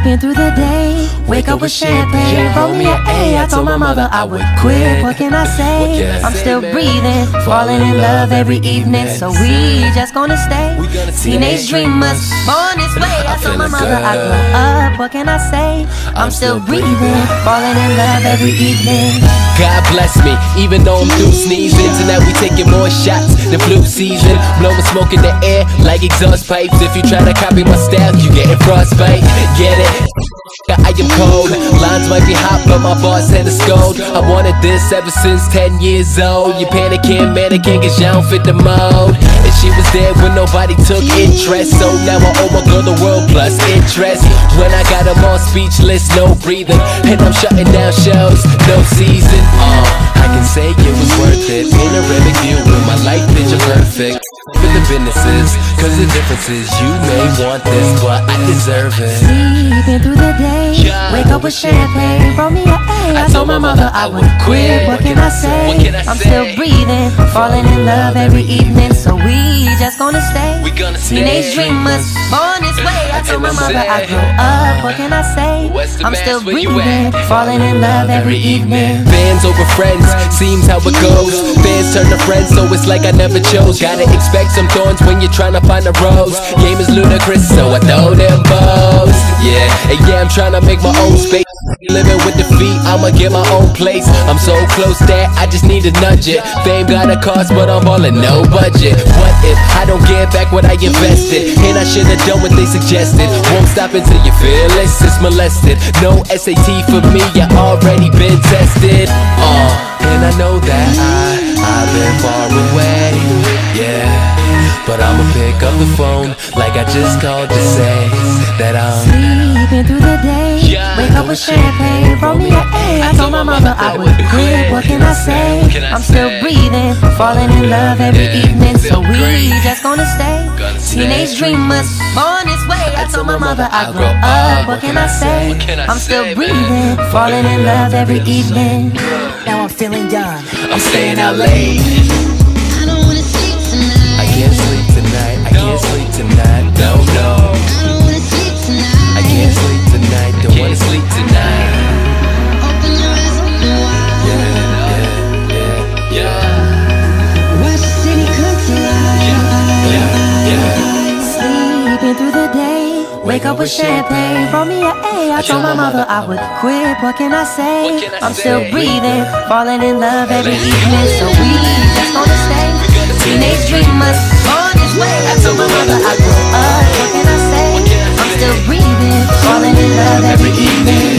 Sleeping through the day, wake up with champagne, roll me an A. I told my mother I would quit. What can I say? I'm still breathing, falling in love every evening. So we just gonna stay teenage dreamers, born this way. I told my mother I grow up. What can I say? I'm still breathing, falling in love every evening. God bless me, even though I'm through sneezing. Tonight we taking more shots than flu season, blowing smoke in the air like exhaust pipes. If you try to copy my style, you getting frostbite. Get it? I am cold. Lines might be hot, but my boss had a scold. I wanted this ever since 10 years old. You panicking, mannequin, cause you don't fit the mold. And she was there when nobody took interest, so now I owe my girl the world plus interest. When I got them all speechless, no breathing, and I'm shutting down shows, no season. I can say it was worth it. Panoramic view with my light picture perfect. For the businesses, cause the difference is you may want this, but I deserve it. Sleeping through the day, wake up with champagne, roll me an A. I told my mother I would quit. What can I say? I'm still breathing, falling in love every evening. So we just gonna stay teenage dreamers, born this way. I told my mother I grew up. What can I say? I'm still breathing, falling in love every evening. Fans over friends, seems how it goes. Fans turn to friends, so it's like I never chose. Gotta expect some thorns when you're trying to find a rose. Game is ludicrous, so I throw them bows. Yeah, and yeah, I'm trying to make my own space. Living with defeat, I'ma get my own place. I'm so close that I just need to nudge it. Fame got a cost, but I'm ballin' no budget. What if I don't get back what I invested? And I should've done what they suggested. Won't stop until you feel it's molested. No SAT for me, I already been tested. And I know that I've been far away, yeah, but I'ma pick up the phone like I just called to say that I'm sleeping through the day, wake up with champagne, roll me an A. I told my mother I would quit. What can I say? I'm still breathing, falling in love every evening. So we just gonna stay teenage dreamers, born this way. I told my mother I grow up. What can I say? I'm still breathing, falling in love every evening. Now I'm feeling young, I'm staying out late. I don't wanna sleep tonight. I can't sleep tonight. I can't sleep tonight. No, no. I don't wanna sleep tonight. I can't sleep tonight. Don't wanna sleep tonight. Open your eyes, open wide. Yeah. Watch the city come to life. sleeping through the day, wake up with champagne, roll me an A. I told my mother I would quit. What can I say? I'm still breathing, falling in love every evening. So we just gonna stay teenage dreamers, born this way. I told my mother I grew up. What can I say? I'm still breathing, falling in love every evening.